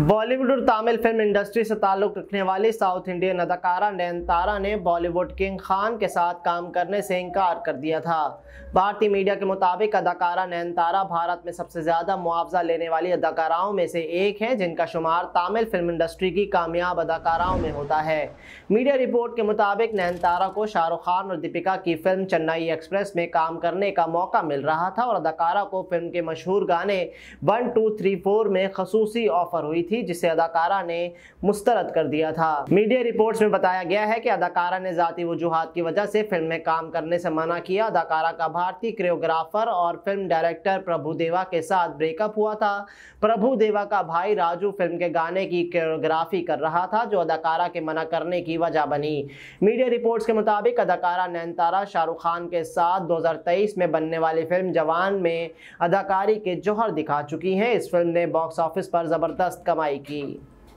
बॉलीवुड और Tamil film industry से ताल्लुक रखने वाली साउथ इंडियन अदाकारा नयनतारा ने बॉलीवुड किंग खान के साथ काम करने से इनकार कर दिया था। भारतीय मीडिया के मुताबिक अदाकारा नयनतारा भारत में सबसे ज्यादा मुआवजा लेने वाली अदाकाराओं में से एक हैं, जिनका शुमार तमिल फिल्म इंडस्ट्री की कामयाब अदाकाराओं में होता है। मीडिया रिपोर्ट के मुताबिक नयनतारा को शाहरुख खान और दीपिका की फिल्म चेन्नई एक्सप्रेस में काम करने का मौका मिल रहा था और अदाकारा को फिल्म के मशहूर गाने 1 2 3 4 में खसूसी ऑफर हुई थी, जिसे अदाकारा ने मुस्तरद कर दिया था। मीडिया रिपोर्ट्स में बताया गया है कि अदाकारा ने जाती वजूहात की वजह से फिल्म में काम करने से मना किया। अदाकारा का भारतीय कोरियोग्राफर और फिल्म डायरेक्टर प्रभुदेवा के साथ ब्रेकअप हुआ था। प्रभुदेवा का भाई राजू फिल्म के गाने की कोरियोग्राफी कर रहा था, जो अदाकारा के मना करने की वजह बनी। मीडिया रिपोर्ट्स के मुताबिक अदाकारा नयनतारा शाहरुख खान के साथ 2023 में बनने वाली फिल्म जवान में अदाकारी के जौहर दिखा चुकी हैं। इस फिल्म ने बॉक्स ऑफिस पर जबरदस्त कमाई की।